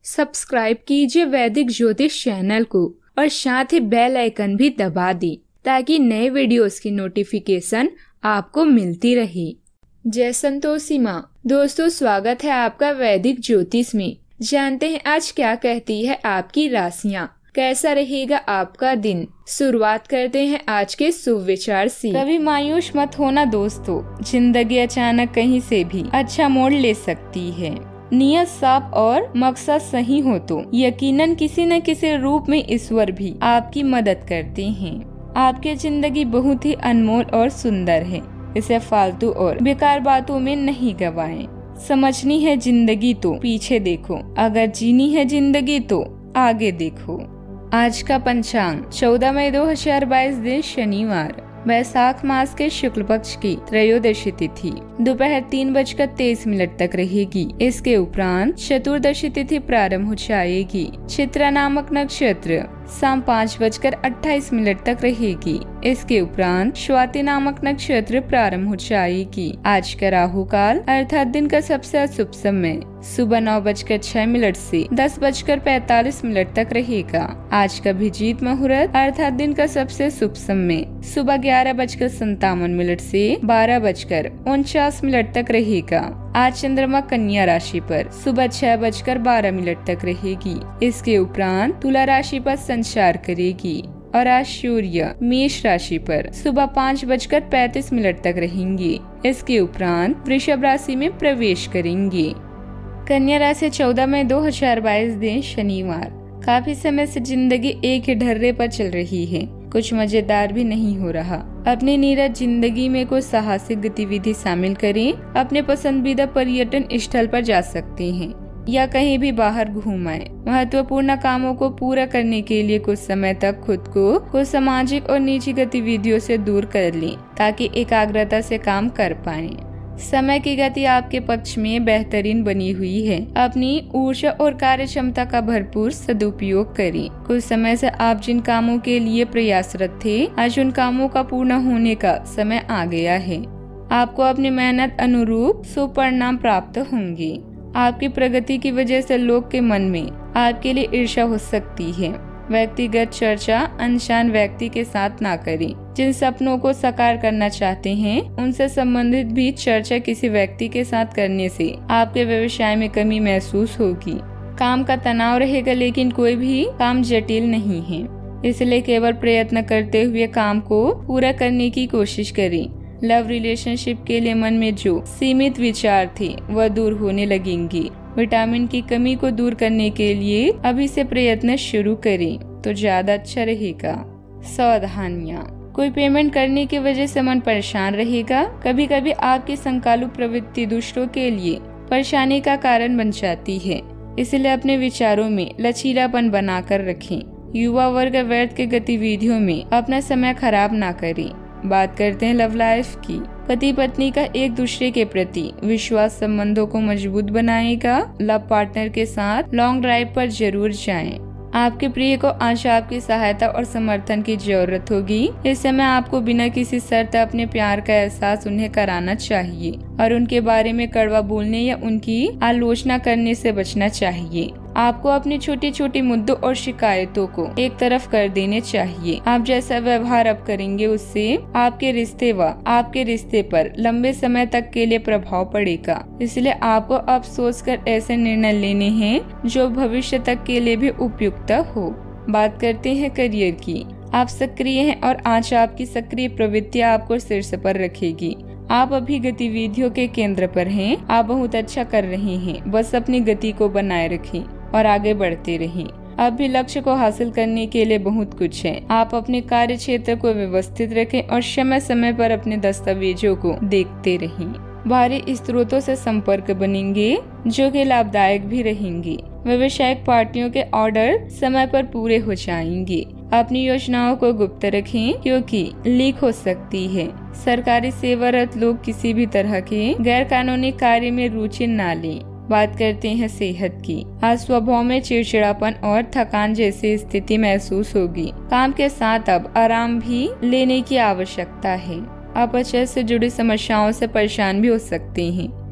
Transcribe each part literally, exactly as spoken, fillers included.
Subscribe कीजिए वैदिक ज्योतिष चैनल को और साथ ही बेल आइकन भी दबा दें ताकि नए वीडियोस की नोटिफिकेशन आपको मिलती रहे। जय संतोषी माँ। दोस्तों, स्वागत है आपका वैदिक ज्योतिष में। जानते हैं आज क्या कहती है आपकी राशियाँ, कैसा रहेगा आपका दिन। शुरुआत करते हैं आज के शुभ विचार से। कभी मायूस मत होना दोस्तों, जिंदगी अचानक कहीं से भी अच्छा मोड़ ले सकती है। नियत साफ और मकसद सही हो तो यकीनन किसी न किसी रूप में ईश्वर भी आपकी मदद करते हैं। आपकी जिंदगी बहुत ही अनमोल और सुंदर है, इसे फालतू और बेकार बातों में नहीं गवाएं। समझनी है जिंदगी तो पीछे देखो, अगर जीनी है जिंदगी तो आगे देखो। आज का पंचांग चौदह मई दो हजार बाईस दिन शनिवार, वैशाख मास के शुक्ल पक्ष की त्रयोदशी तिथि दोपहर तीन बजकर तेईस मिनट तक रहेगी। इसके उपरांत चतुर्दशी तिथि प्रारंभ हो जाएगी। चित्रा नामक नक्षत्र शाम पाँच बजकर अट्ठाईस मिनट तक रहेगी। इसके उपरांत स्वाति नामक नक्षत्र प्रारंभ हो जाएगी। आज का राहु काल अर्थात दिन का सबसे अशुभ समय सुबह नौ बजकर छह मिनट से दस बजकर पैतालीस मिनट तक रहेगा। आज का अभिजीत मुहूर्त अर्थात दिन का सबसे शुभ समय सुबह ग्यारह बजकर संतावन मिनट से बारह बजकर उनचास मिनट तक रहेगा। आज चंद्रमा कन्या राशि पर सुबह छह बजकर बारह मिनट तक रहेगी। इसके उपरांत तुला राशि पर संचार करेगी और आज सूर्य मेष राशि पर सुबह पाँच बजकर पैंतीस मिनट तक रहेंगे। इसके उपरांत वृषभ राशि में प्रवेश करेंगे। कन्या राशि चौदह मई दो हजार बाईस दिन शनिवार, काफी समय से जिंदगी एक ही ढर्रे पर चल रही है, कुछ मजेदार भी नहीं हो रहा। अपनी नीरज जिंदगी में कोई साहसिक गतिविधि शामिल करें। अपने पसंदीदा पर्यटन स्थल पर जा सकते हैं या कहीं भी बाहर घूम आए। महत्वपूर्ण कामों को पूरा करने के लिए कुछ समय तक खुद को कुछ सामाजिक और निजी गतिविधियों से दूर कर लें ताकि एकाग्रता से काम कर पाएं। समय की गति आपके पक्ष में बेहतरीन बनी हुई है। अपनी ऊर्जा और कार्य क्षमता का भरपूर सदुपयोग करें। कुछ समय से आप जिन कामों के लिए प्रयासरत थे, आज उन कामों का पूर्ण होने का समय आ गया है। आपको अपनी मेहनत अनुरूप शुभ परिणाम प्राप्त होंगे। आपकी प्रगति की वजह से लोग के मन में आपके लिए ईर्ष्या हो सकती है। व्यक्तिगत चर्चा अनजान व्यक्ति के साथ ना करें। जिन सपनों को साकार करना चाहते हैं, उनसे संबंधित भी चर्चा किसी व्यक्ति के साथ करने से आपके व्यवसाय में कमी महसूस होगी। काम का तनाव रहेगा, लेकिन कोई भी काम जटिल नहीं है, इसलिए केवल प्रयत्न करते हुए काम को पूरा करने की कोशिश करें। लव रिलेशनशिप के लिए मन में जो सीमित विचार थे वह दूर होने लगेंगे। विटामिन की कमी को दूर करने के लिए अभी से प्रयत्न शुरू करें तो ज्यादा अच्छा रहेगा। सावधानियाँ, कोई पेमेंट करने की वजह से मन परेशान रहेगा। कभी कभी आपकी संकालु प्रवृत्ति दूसरों के लिए परेशानी का कारण बन जाती है, इसलिए अपने विचारों में लचीलापन बनाकर रखें। युवा वर्ग व्यर्थ के गतिविधियों में अपना समय खराब ना करें। बात करते हैं लव लाइफ की। पति पत्नी का एक दूसरे के प्रति विश्वास संबंधों को मजबूत बनाएगा। लव पार्टनर के साथ लॉन्ग ड्राइव पर जरूर जाएं। आपके प्रिय को आज आपकी सहायता और समर्थन की जरूरत होगी। इस समय आपको बिना किसी शर्त अपने प्यार का एहसास उन्हें कराना चाहिए और उनके बारे में कड़वा बोलने या उनकी आलोचना करने से बचना चाहिए। आपको अपनी छोटी छोटी मुद्दों और शिकायतों को एक तरफ कर देने चाहिए। आप जैसा व्यवहार अब करेंगे उससे आपके रिश्ते व आपके रिश्ते पर लंबे समय तक के लिए प्रभाव पड़ेगा, इसलिए आपको अब सोचकर ऐसे निर्णय लेने हैं जो भविष्य तक के लिए भी उपयुक्त हो। बात करते हैं करियर की। आप सक्रिय हैं और आज आपकी सक्रिय प्रवृत्तियां आपको शीर्ष पर रखेगी। आप अभी गतिविधियों के केंद्र पर हैं। आप बहुत अच्छा कर रहे हैं, बस अपनी गति को बनाए रखें और आगे बढ़ते रहें। अब भी लक्ष्य को हासिल करने के लिए बहुत कुछ है। आप अपने कार्य क्षेत्र को व्यवस्थित रखें और समय समय पर अपने दस्तावेजों को देखते रहें। भारी स्रोतों से संपर्क बनेंगे जो कि लाभदायक भी रहेंगे। व्यावसायिक पार्टियों के ऑर्डर समय पर पूरे हो जाएंगे। अपनी योजनाओं को गुप्त रखें क्योंकि लीक हो सकती है। सरकारी सेवारत लोग किसी भी तरह के गैर कानूनी कार्य में रुचि न लें। बात करते हैं सेहत की। आज स्वभाव में चिड़चिड़ापन और थकान जैसी स्थिति महसूस होगी। काम के साथ अब आराम भी लेने की आवश्यकता है। अपचय से जुड़ी समस्याओं से परेशान भी हो सकते हैं।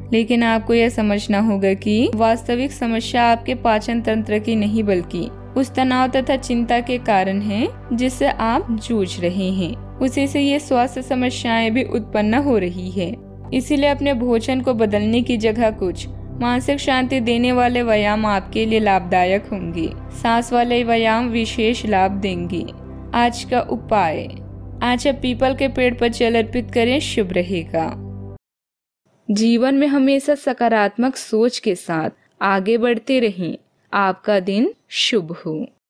लेकिन आपको यह समझना होगा कि वास्तविक समस्या आपके पाचन तंत्र की नहीं बल्कि उस तनाव तथा चिंता के कारण है जिससे आप जूझ रहे हैं। उसी से ये स्वास्थ्य समस्याएं भी उत्पन्न हो रही है। इसीलिए अपने भोजन को बदलने की जगह कुछ मानसिक शांति देने वाले व्यायाम आपके लिए लाभदायक होंगे। सांस वाले व्यायाम विशेष लाभ देंगे। आज का उपाय, आज आप पीपल के पेड़ पर जल अर्पित करें, शुभ रहेगा। जीवन में हमेशा सकारात्मक सोच के साथ आगे बढ़ते रहें। आपका दिन शुभ हो।